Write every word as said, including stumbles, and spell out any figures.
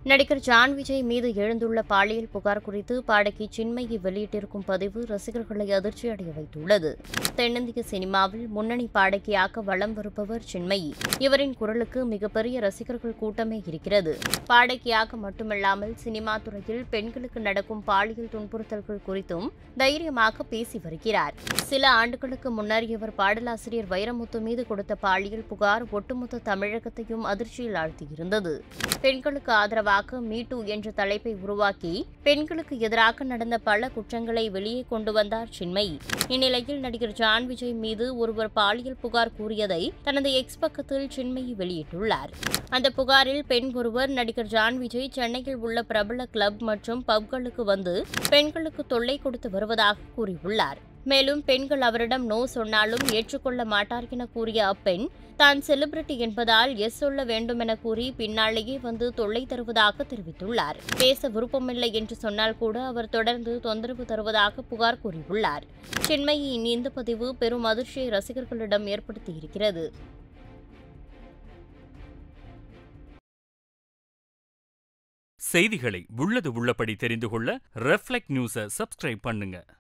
நடிகர் ஜான் விஜய் மீது எழுந்துள்ள பாலியல் புகார் குறித்து பாடகி சின்மயி வெளியிட்டிருக்கும் பதிவு ரசிகர்களை அதிர்ச்சியடைய வைத்துள்ளது. தென்னிந்திய சினிமாவில் முன்னணி பாடகியாக வலம் வருபவர் சின்மயி. இவரின் குரலுக்கு மிகப்பெரிய ரசிகர்கள் கூட்டமே இருக்கிறது. பாடகியாக மட்டுமல்லாமல் சினிமா துறையில் பெண்களுக்கு நடக்கும் பாலியல் துன்புறுத்தல்கள் குறித்தும் தைரியமாக பேசி வருகிறார். சில ஆண்டுகளுக்கு முன்னர் இவர் பாடலாசிரியர் வைரமுத்து மீது கொடுத்த பாலியல் புகார் ஒட்டுமொத்த தமிழகத்தையும் அதிர்ச்சியில் ஆழ்த்தியிருந்தது. பெண்களுக்கு ஆதரவாக மீ டூ என்ற தலைப்பை உருவாக்கி பெண்களுக்கு எதிராக நடந்த பல குற்றங்களை வெளியே கொண்டு வந்தார் சின்மயி. இந்நிலையில் நடிகர் ஜான் விஜய் மீது ஒருவர் பாலியல் புகார் கூறியதை தனது எக்ஸ் பக்கத்தில் சின்மயி வெளியிட்டுள்ளார். அந்த புகாரில் பெண் ஒருவர் நடிகர் ஜான் விஜய் சென்னையில் உள்ள பிரபல கிளப் மற்றும் பப்களுக்கு வந்து பெண்களுக்கு தொல்லை கொடுத்து வருவதாக கூறியுள்ளார். மேலும் பெண்கள் அவரிடம் நோ சொன்னாலும் ஏற்றுக்கொள்ள மாட்டார் என கூறிய அப்பெண் தான் செலிபிரிட்டி என்பதால் எஸ் சொல்ல வேண்டும் என கூறி பின்னாலேயே வந்து தொல்லை தருவதாக தெரிவித்துள்ளார். பேச விருப்பமில்லை என்று சொன்னால் கூட அவர் தொடர்ந்து தொந்தரவு தருவதாக புகார் கூறியுள்ளார். சின்மயியின் இந்த பதிவு பெரும் அதிர்ச்சியை ரசிகர்களிடம் ஏற்படுத்தியிருக்கிறது. செய்திகளை உள்ளது உள்ளபடி தெரிந்து கொள்ள ரெஃப்ளெக்ட் நியூஸை சப்ஸ்கிரைப் பண்ணுங்க.